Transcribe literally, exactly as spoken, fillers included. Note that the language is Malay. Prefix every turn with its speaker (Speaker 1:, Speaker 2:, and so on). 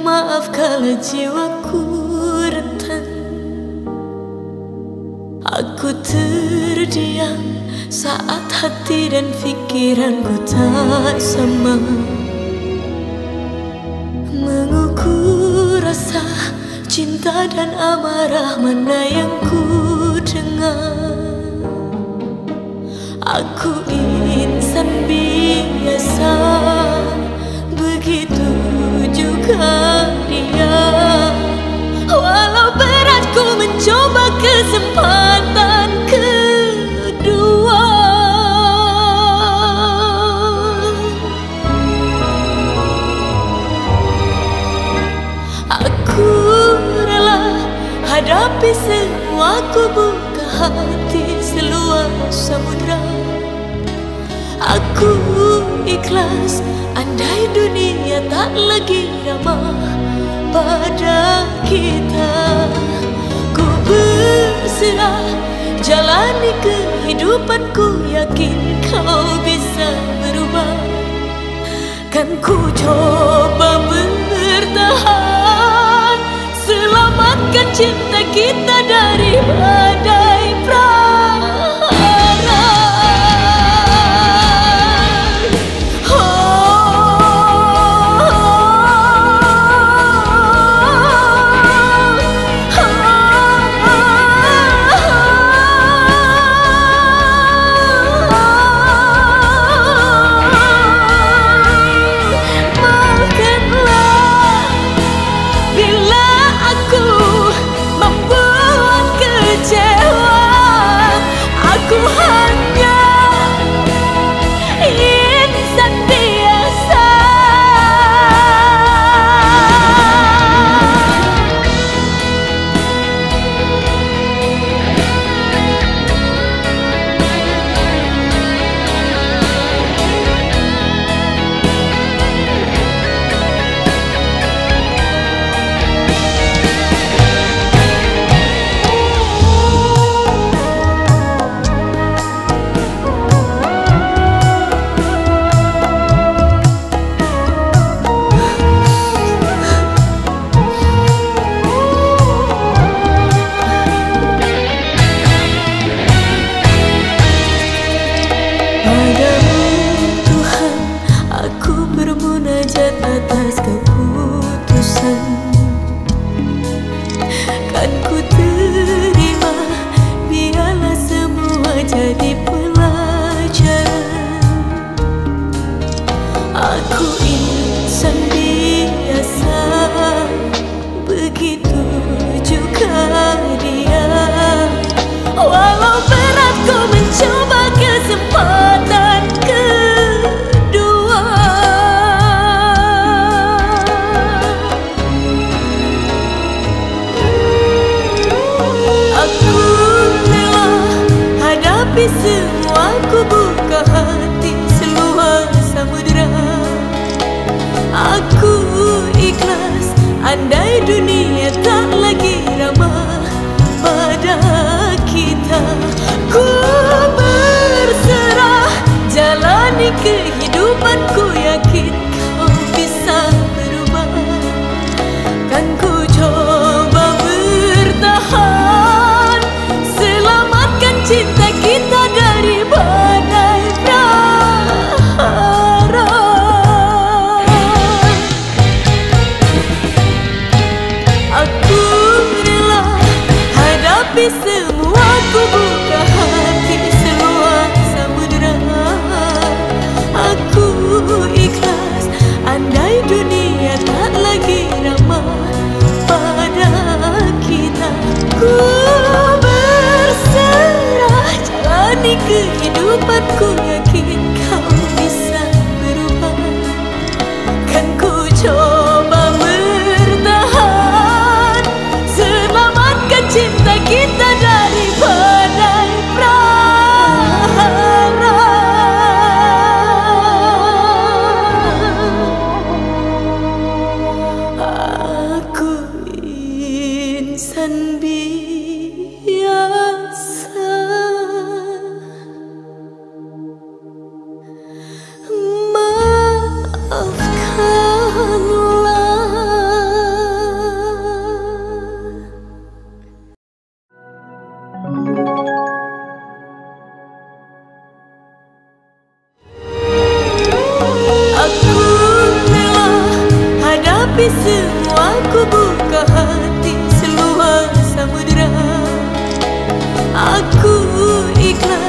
Speaker 1: Maaf kalau jiwaku rentan. Aku terdiam saat hati dan pikiranku tak sama, mengukur rasa cinta dan amarah mana yang ku dengar. Aku insan biasa, begitu juga dia. Walau berat ku mencoba kesempatan kedua. Aku rela hadapi semua, ku buka hati seluas samudra. Aku ikhlas andai dunia tak lagi ramah pada kita. Ku berserah jalani kehidupanku, yakin kau bisa berubah. Kan ku coba bertahan, selamatkan cinta kita dari badai prahara. Atas keputusan kan ku terima, biarlah semua jadi pelajaran. Aku insan biasa, begitu juga dia. Walau berat ku mencoba kesempatan kedua. Aku rela hadapi semua, ku buka hati seluas samudra. Aku ikhlas andai dunia tak lagi ramah pada kita. Ku berserah jalani kehidupanku, yakin kau bisa berubah. Kan ku coba bertahan, selamatkan cinta kita dari badai prahara. Aku rela hadapi semua, ku buka hati seluas samudra. Aku ikhlas andai dunia tak lagi ramah pada kita. Ku berserah jalani kehidupanku, yakin kau bisa berubah. Kan ku coba bertahan, selamatkan cinta kita dari badai prahara. Tapi semua ku buka hati seluas samudera. Aku ikhlas